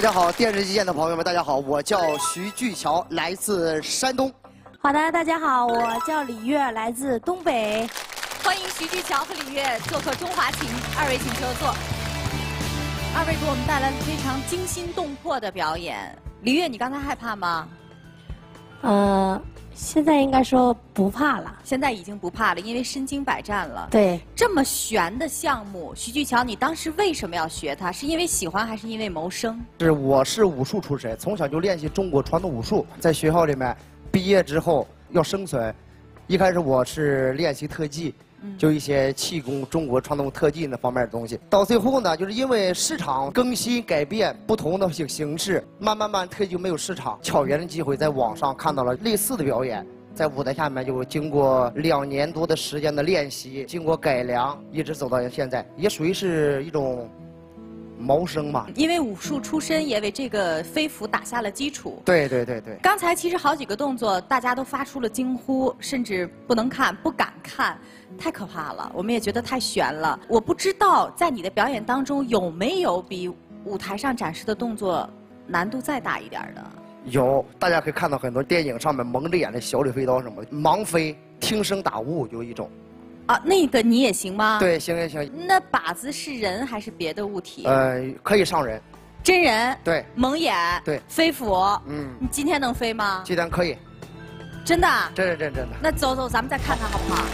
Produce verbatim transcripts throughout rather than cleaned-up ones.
大家好，电视机前的朋友们，大家好，我叫徐巨桥，来自山东。 好的，大家好，我叫李月，来自东北。 欢迎徐巨桥和李月做客中华情，二位请就坐。二位给我们带来了非常惊心动魄的表演。李月，你刚才害怕吗？ 呃，现在应该说不怕了。 现在已经不怕了，因为身经百战了。 对， 这么悬的项目，徐巨桥，你当时为什么要学它？是因为喜欢还是因为谋生？ 是，我是武术出身，从小就练习中国传统武术，在学校里面毕业之后要生存。一开始我是练习特技。 就一些气功、中国传统特技那方面的东西，到最后呢，就是因为市场更新改变，不同的形形式，慢慢慢特技就没有市场。巧缘的机会，在网上看到了类似的表演，在舞台下面就经过两年多的时间的练习，经过改良，一直走到现在，也属于是一种谋生嘛。 因为武术出身，也为这个飞斧打下了基础。 对对对对。 刚才其实好几个动作，大家都发出了惊呼，甚至不能看、不敢看。 太可怕了，我们也觉得太悬了。我不知道在你的表演当中有没有比舞台上展示的动作难度再大一点的？ 有，大家可以看到很多电影上面蒙着眼的小李飞刀什么的，盲飞、听声打物有一种。 啊，那个你也行吗？ 对，行行行。 那靶子是人还是别的物体？ 呃，可以上人。 真人？ 对。 蒙眼？ 对。 飞斧？ 嗯。 你今天能飞吗？ 今天可以。 真的？ 真的真真的。 那走走，咱们再看看好不好？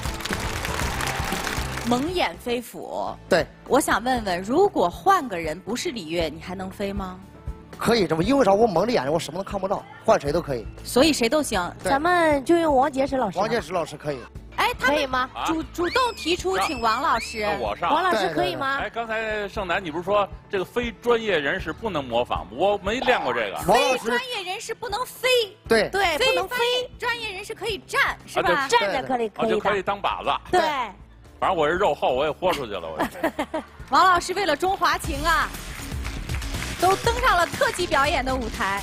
蒙眼飞斧， 对， 我想问问，如果换个人不是李月，你还能飞吗？ 可以，这么因为啥？我蒙着眼睛，我什么都看不到，换谁都可以。 所以谁都行。 咱们就用王杰石老师。 王杰石老师可以。 哎，他可以吗？ 主主动提出请王老师。 我上。 王老师可以吗？ 哎，刚才盛楠，你不是说这个非专业人士不能模仿吗？我没练过这个。 非专业人士不能飞。 对对，不能飞。 专业人士可以站，是吧？ 站着可以可以就可以当靶子。 对。 反正我这肉厚，我也豁出去了。我王老师为了中华情啊，都登上了特技表演的舞台。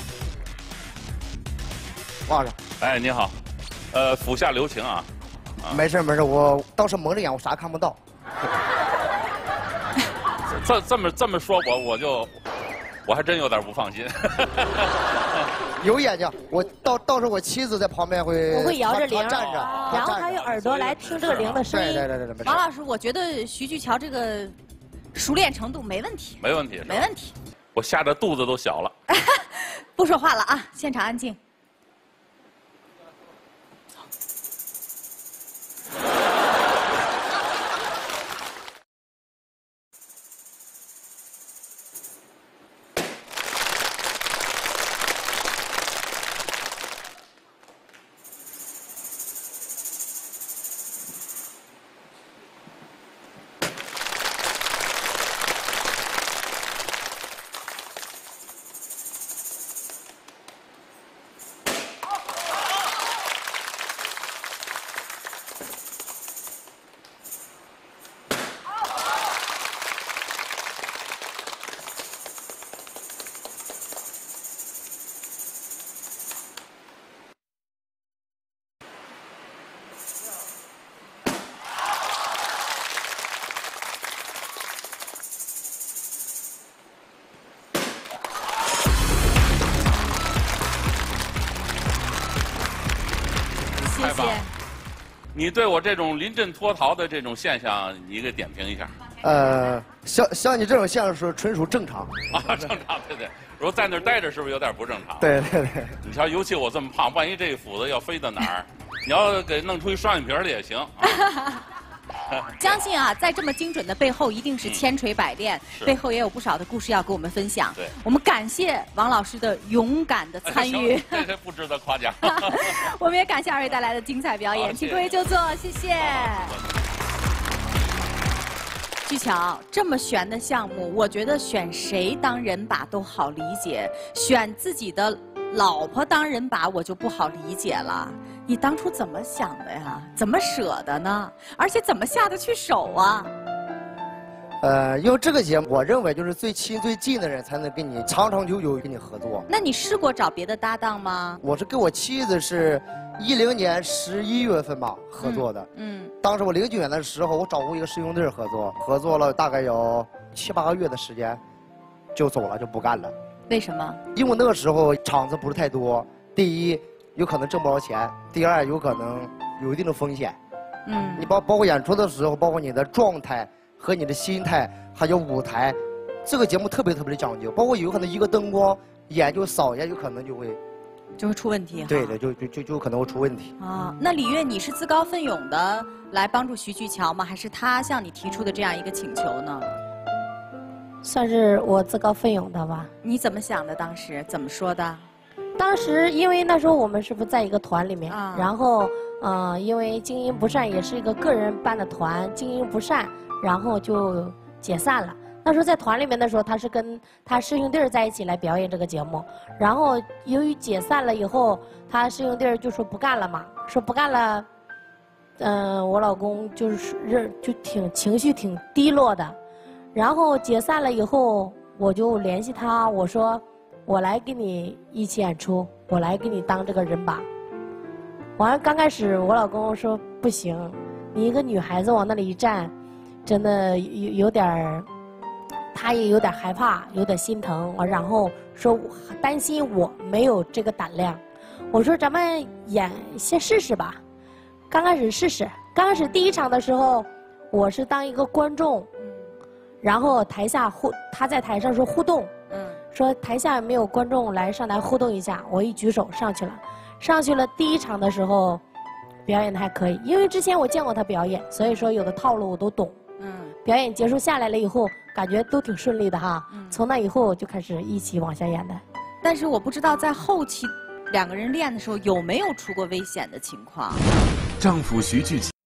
挂着。 哎，你好，呃，斧下留情啊。 啊没事没事，我当时蒙着眼，我啥看不到。 这这么这么说我我就，我还真有点不放心。 有眼睛，我到到时候我妻子在旁边会， 我会摇着铃站着， 然后他用耳朵来听这个铃的声音。 对对对对。 王老师，我觉得徐巨桥这个熟练程度没问题。 没问题， 没问题。 我吓得肚子都小了。 不说话了啊，现场安静。谢谢。 你对我这种临阵脱逃的这种现象，你给点评一下。 呃，像像你这种现象是纯属正常。 啊，正常，对对。如果在那儿待着，是不是有点不正常？ 对对对。 你瞧，尤其我这么胖，万一这斧子要飞到哪儿，你要给弄出一双眼皮来也行。啊相信啊，在这么精准的背后，一定是千锤百炼，嗯、背后也有不少的故事要跟我们分享。 对， 我们感谢王老师的勇敢的参与， 这些不值得夸奖。 我们也感谢二位带来的精彩表演，请各位就坐，谢谢。巨桥，这么悬的项目，我觉得选谁当人靶都好理解，选自己的老婆当人靶我就不好理解了。你当初怎么想的呀？怎么舍得呢？而且怎么下得去手啊？ 呃，因为这个节目，我认为就是最亲最近的人才能跟你长长久久跟你合作。 那你试过找别的搭档吗？ 我是跟我妻子是一零年十一月份吧合作的。嗯。嗯当时我零九年的时候，我找过一个师兄弟合作，合作了大概有七八个月的时间，就走了，就不干了。 为什么？ 因为那个时候场子不是太多，第一有可能挣不着钱，第二有可能有一定的风险。嗯，你包包括演出的时候，包括你的状态和你的心态，还有舞台，这个节目特别特别的讲究，包括有可能一个灯光眼就扫一下，有可能就会就会出问题。 对对，就就就就可能会出问题。 啊，那李悦，你是自告奋勇的来帮助徐巨乔吗？还是他向你提出的这样一个请求呢？ 算是我自告奋勇的吧。 你怎么想的？当时怎么说的？ 当时因为那时候我们是不是在一个团里面， 啊、 然后嗯、呃，因为经营不善，也是一个个人办的团，经营不善，然后就解散了。那时候在团里面的时候，他是跟他师兄弟儿在一起来表演这个节目，然后由于解散了以后，他师兄弟儿就说不干了嘛，说不干了，嗯、呃，我老公就是认就挺情绪挺低落的，然后解散了以后，我就联系他，我说我来跟你一起演出，我来给你当这个人把。完了刚开始我老公说不行，你一个女孩子往那里一站，真的有有点儿。他也有点害怕，有点心疼，然后说担心我没有这个胆量。我说咱们演先试试吧，刚开始试试。刚开始第一场的时候，我是当一个观众，然后台下互他在台上说互动，说台下没有观众来上台互动一下，我一举手上去了。上去了第一场的时候，表演的还可以，因为之前我见过他表演，所以说有的套路我都懂。嗯，表演结束下来了以后。感觉都挺顺利的哈，嗯、从那以后就开始一起往下演的。 但是我不知道在后期两个人练的时候有没有出过危险的情况。 丈夫徐巨乔。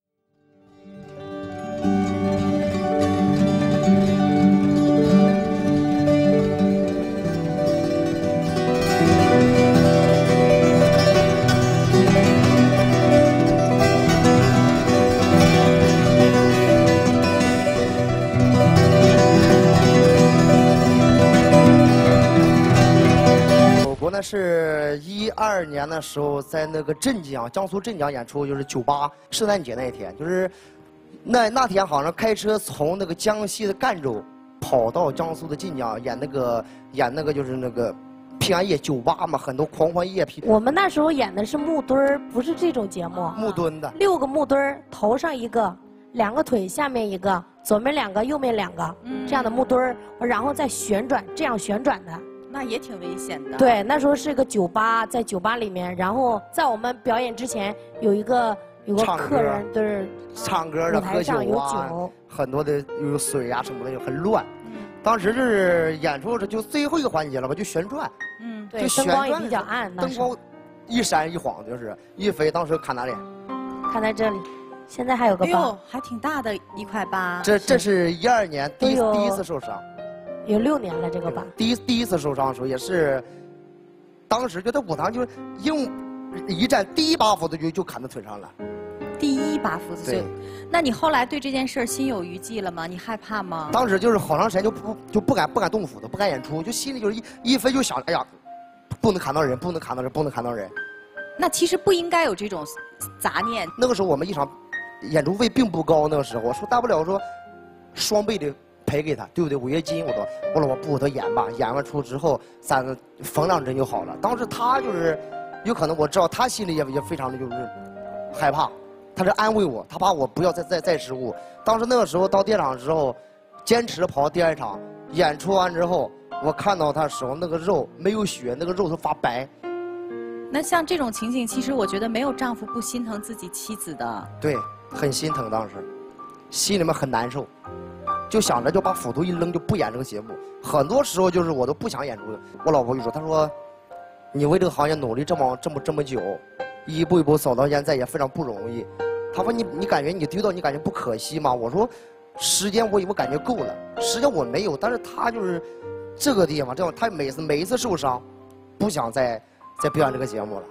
那是一二年的时候，在那个镇江，江苏镇江演出，就是酒吧圣诞节那一天，就是那那天好像开车从那个江西的赣州跑到江苏的晋江演那个演那个就是那个平安夜酒吧嘛，很多狂欢夜。 我们那时候演的是木墩儿，不是这种节目。 木墩的， 六个木墩儿，头上一个，两个腿下面一个，左面两个，右面两个，嗯、这样的木墩儿，然后再旋转，这样旋转的。 那也挺危险的。 对，那时候是个酒吧，在酒吧里面，然后在我们表演之前，有一个有个客人就是唱歌的，喝酒啊，很多的有水啊什么的，就很乱。嗯、当时就是演出这就最后一个环节了吧，就旋转。 嗯，对，灯光也比较暗， 灯光一闪一晃，就是一飞，当时看哪里？ 看在这里，现在还有个疤。哎呦， 还挺大的一块疤。 这这是一二年第一第一次受伤。 有六年了，这个疤。 第一第一次受伤的时候也是，当时就在舞台上就是用一站第一把斧子就就砍到腿上了。 第一把斧子就，那你后来对这件事心有余悸了吗？你害怕吗？ 当时就是好长时间就不就不敢不敢动斧子，不敢演出，就心里就是一一飞就想，哎呀，不能砍到人，不能砍到人，不能砍到人。 那其实不应该有这种杂念。 那个时候我们一场演出费并不高，那个时候我说大不了说双倍的。赔给他，对不对？违约金，我说，我说我不，他演吧，演完出之后，咱缝两针就好了。当时他就是，有可能我知道他心里也也非常的就是害怕，他是安慰我，他怕我不要再再再失误。当时那个时候到第二场之后，坚持跑到第二场，演出完之后，我看到他手那个肉没有血，那个肉都发白。 那像这种情景，其实我觉得没有丈夫不心疼自己妻子的。 对，很心疼，当时心里面很难受。就想着就把斧头一扔，就不演这个节目。很多时候就是我都不想演出。我老婆就说：“她说，你为这个行业努力这么这么这么久，一步一步走到现在也非常不容易。”她说：“你你感觉你丢掉，你感觉不可惜吗？”我说：“时间我我感觉够了，时间我没有，但是她就是这个地方这样，她每次每一次受伤，不想再再表演这个节目了。”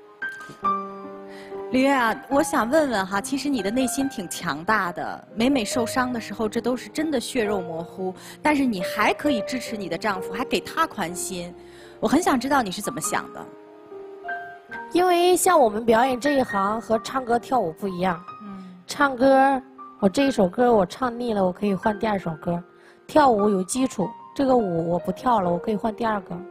李悦啊，我想问问哈，其实你的内心挺强大的，每每受伤的时候，这都是真的血肉模糊，但是你还可以支持你的丈夫，还给他宽心。我很想知道你是怎么想的。 因为像我们表演这一行和唱歌跳舞不一样，嗯，唱歌我这一首歌我唱腻了，我可以换第二首歌；跳舞有基础，这个舞我不跳了，我可以换第二个。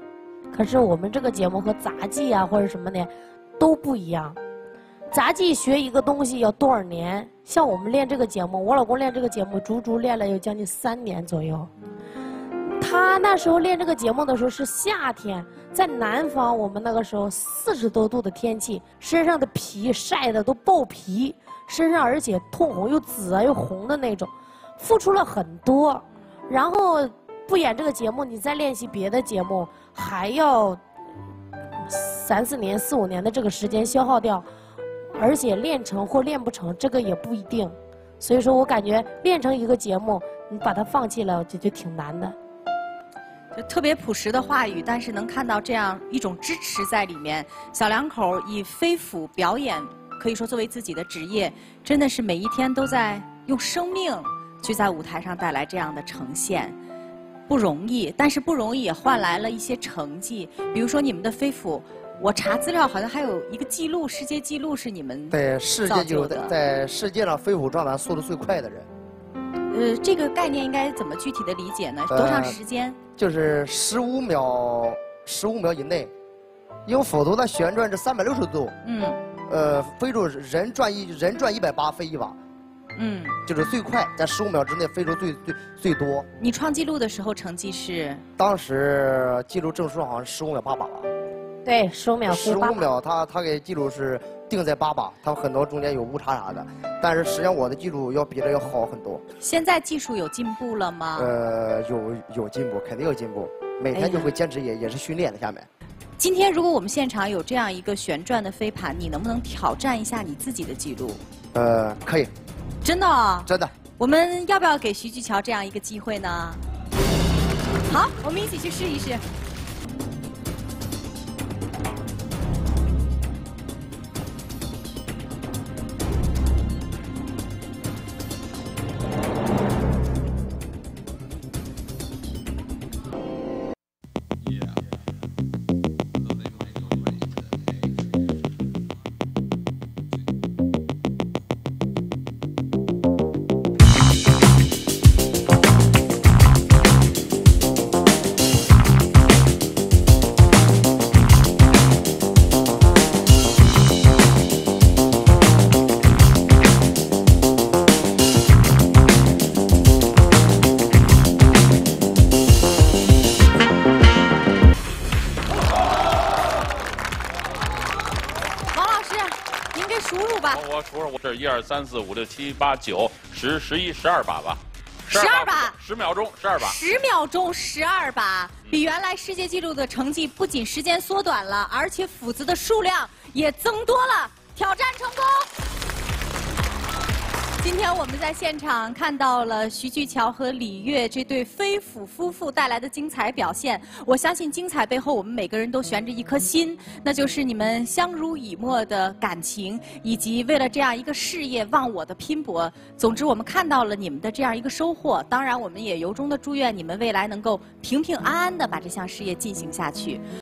可是我们这个节目和杂技啊或者什么的都不一样。杂技学一个东西要多少年？像我们练这个节目，我老公练这个节目足足练了有将近三年左右。他那时候练这个节目的时候是夏天，在南方，我们那个时候四十多度的天气，身上的皮晒得都爆皮，身上而且通红又紫啊又红的那种，付出了很多。然后不演这个节目，你再练习别的节目，还要三四年、四五年的这个时间消耗掉，而且练成或练不成，这个也不一定。所以说我感觉练成一个节目，你把它放弃了，就就挺难的。 就特别朴实的话语，但是能看到这样一种支持在里面。小两口以飞斧表演，可以说作为自己的职业，真的是每一天都在用生命去在舞台上带来这样的呈现，不容易。但是不容易也换来了一些成绩，比如说你们的飞斧，我查资料好像还有一个记录，世界纪录是你们对世界纪录，在世界上飞斧撞板速度最快的人。 呃，这个概念应该怎么具体的理解呢？多长时间？呃、 就是十五秒，十五秒以内，因为斧头它旋转是三百六十度，嗯，呃，飞出人转一人转一百八飞一瓦，嗯，就是最快，在十五秒之内飞出最最最多。 你创纪录的时候成绩是？ 当时记录证书好像十五秒八把吧。 对，十五秒十五秒，他他给记录是定在八把，他很多中间有误差啥的，但是实际上我的记录要比这要好很多。 现在技术有进步了吗？ 呃，有有进步，肯定有进步，每天就会坚持也，也也是训练的。下面， 今天如果我们现场有这样一个旋转的飞盘，你能不能挑战一下你自己的记录？ 呃，可以。 真的、哦？ 真的。 我们要不要给徐巨乔这样一个机会呢？好，我们一起去试一试。 一二三四五六七八九十十一十二把吧， 十二把， 十秒钟十二把， 十秒钟十二把，比原来世界纪录的成绩不仅时间缩短了，而且斧子的数量也增多了，挑战成功。今天我们在现场看到了徐巨乔和李悦这对飞斧夫妇带来的精彩表现。我相信精彩背后，我们每个人都悬着一颗心，那就是你们相濡以沫的感情，以及为了这样一个事业忘我的拼搏。总之，我们看到了你们的这样一个收获。当然，我们也由衷的祝愿你们未来能够平平安安的把这项事业进行下去。